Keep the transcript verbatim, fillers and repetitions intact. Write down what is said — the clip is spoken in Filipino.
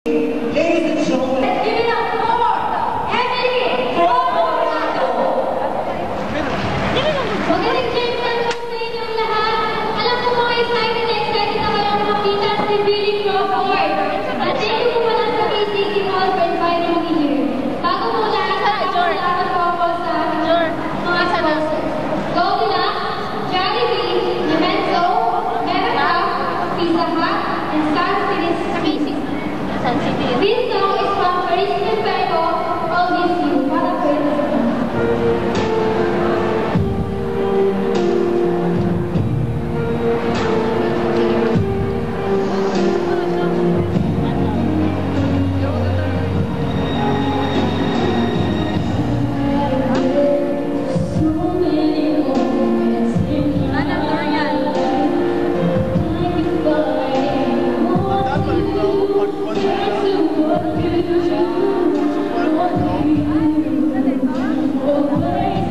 Ladies and gentlemen, let's give it up for Emily Fortunato. Magaling James Santos sa inyong lahat. Alam ko mga excited na excited na kayo makita si Billy Crawford. At thank you po pala sa K C C Mall for inviting me here. Bago po lahat, salamat po ako sa mga sponsors. Goldilocks, Jollibee, Nemenso, Mercado, Pizza Hut, and Sun City. Sun City. This song is from Paris Perfecto, All This You. Para po ito. What?